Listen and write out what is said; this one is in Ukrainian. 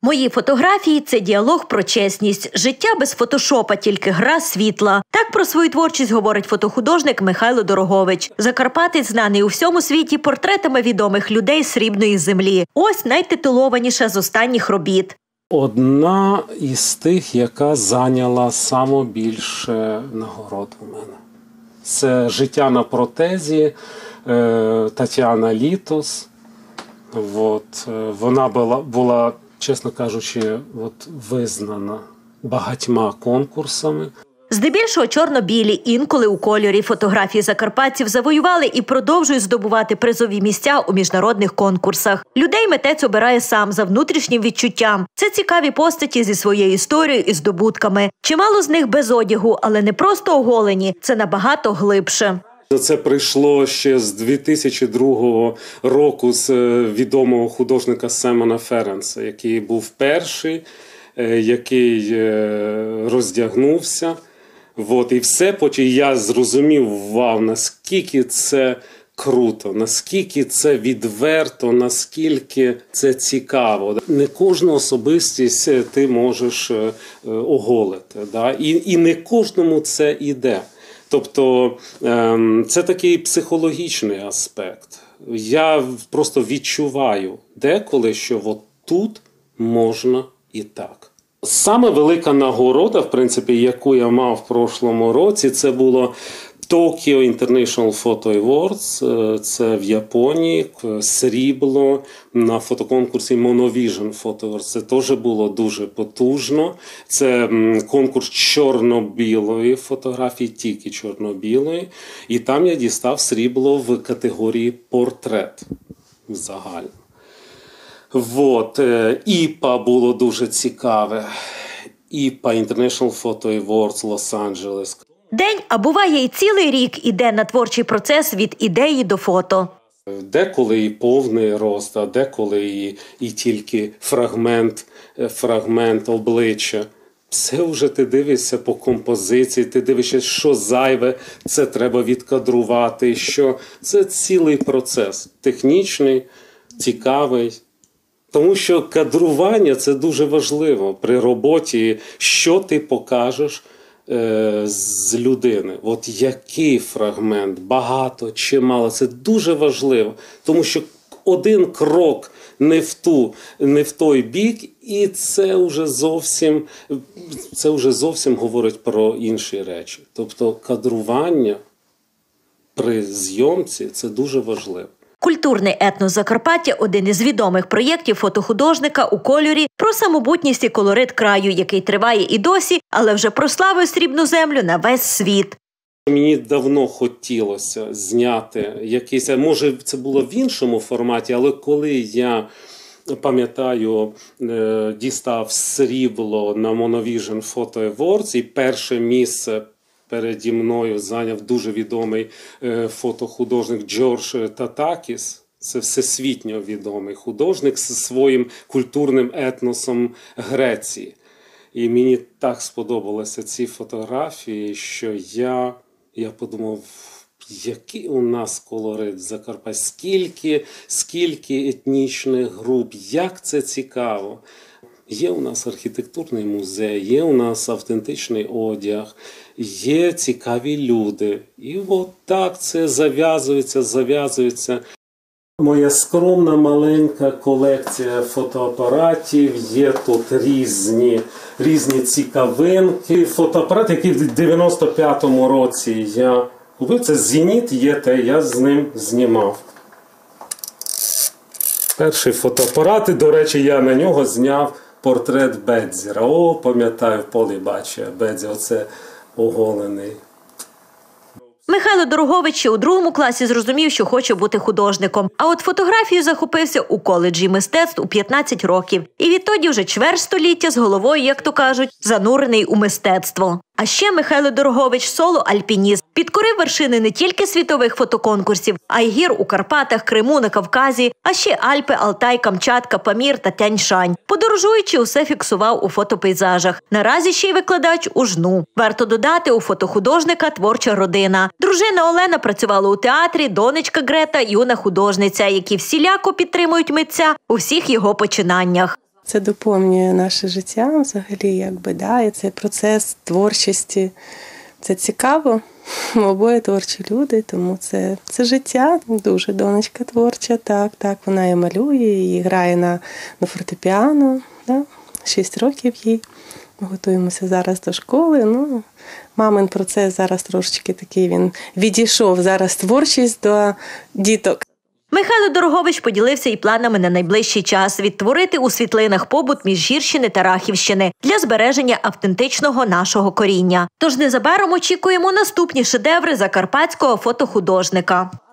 Мої фотографії – це діалог про чесність. Життя без фотошопа, тільки гра світла. Так про свою творчість говорить фотохудожник Михайло Дорогович. Закарпатець знаний у всьому світі портретами відомих людей срібної землі. Ось найтитулованіша з останніх робіт. Одна із тих, яка зайняла найбільше нагород у мене. Це «Життя на протезі» Тетяна Літос. Вона була, чесно кажучи, визнана багатьма конкурсами. Здебільшого чорно-білі, інколи у кольорі. Фотографії закарпатців завоювали і продовжують здобувати призові місця у міжнародних конкурсах. Людей митець обирає сам за внутрішнім відчуттям. Це цікаві постаті зі своєю історією і здобутками. Чимало з них без одягу, але не просто оголені, це набагато глибше. Це прийшло ще з 2002 року з відомого художника Семена Ференса, який був перший, який роздягнувся. І все, потім я зрозумів, наскільки це круто, наскільки це відверто, наскільки це цікаво. Не кожну особистість ти можеш оголити, і не кожному це іде. Тобто це такий психологічний аспект. Я просто відчуваю деколи, що тут можна і так. Саме велика нагорода, в принципі, яку я мав в прошлому році, це було Tokyo International Photo Awards, це в Японії, срібло на фотоконкурсі Monovision Photo Awards. Це теж було дуже потужно. Це конкурс чорно-білої фотографії, тільки чорно-білої. І там я дістав срібло в категорії портрет загально. ІПА було дуже цікаве. ІПА International Photo Awards Лос-Анджелес. День, а буває і цілий рік, іде на творчий процес від ідеї до фото. Деколи і повний рост, а деколи і тільки фрагмент обличчя. Все вже ти дивишся по композиції, ти дивишся, що зайве, це треба відкадрувати, що це цілий процес, технічний, цікавий. Тому що кадрування – це дуже важливо при роботі, що ти покажеш з людини. Який фрагмент, багато чи мало, це дуже важливо. Тому що один крок не в той бік, і це вже зовсім говорить про інші речі. Тобто кадрування при зйомці – це дуже важливо. Культурний етнос Закарпаття – один із відомих проєктів фотохудожника у кольорі про самобутність і колорит краю, який триває і досі, але вже прославив срібну землю на весь світ. Мені давно хотілося зняти якийсь, може це було в іншому форматі, але коли я, пам'ятаю, дістав срібло на Monovision Photo Awards і перше місце переді мною зайняв дуже відомий фотохудожник Джордж Татакіс. Це всесвітньо відомий художник зі своїм культурним етносом Греції. І мені так сподобалися ці фотографії, що я подумав, який у нас колорит в Закарпатті, скільки етнічних груп, як це цікаво. Є у нас архітектурний музей, є у нас автентичний одяг, є цікаві люди. І так це зав'язується. Моя скромна маленька колекція фотоапаратів, є тут різні цікавинки. Фотоапарат, який в 95-му році я купив, це «Зеніт» ЄТ, я з ним знімав. Перший фотоапарат, і, до речі, я на нього зняв портрет Бедзіра. Пам'ятаю, в полі бачу, Бедзір, оце оголений. Михайло Дорогович ще у 2 класі зрозумів, що хоче бути художником. А от фотографією захопився у коледжі мистецтв у 15 років. І відтоді вже чверть століття з головою, як то кажуть, занурений у мистецтво. А ще Михайло Дорогович – соло-альпініст. Підкорив вершини не тільки світових фотоконкурсів, а й гір у Карпатах, Криму, на Кавказі, а ще Альпи, Алтай, Камчатка, Памір та Тянь-Шань. Подорожуючи, усе фіксував у фотопейзажах. Наразі ще й викладач у ЖНУ. Варто додати, у фотохудожника творча родина. Дружина Олена працювала у театрі, донечка Грета – юна художниця, які всіляко підтримують митця у всіх його починаннях. Це доповнює наше життя взагалі, і цей процес творчості. Це цікаво. Ми обоє творчі люди, тому це життя. Дуже донечка творча, так. Вона і малює, і грає на фортепіано. 6 років їй. Ми готуємося зараз до школи. Мамин процес зараз трошечки такий, він відійшов. Зараз творчість до діток. Михайло Дорогович поділився і планами на найближчий час – відтворити у світлинах побут Міжгірщини та Рахівщини для збереження автентичного нашого коріння. Тож незабаром очікуємо наступні шедеври закарпатського фотохудожника.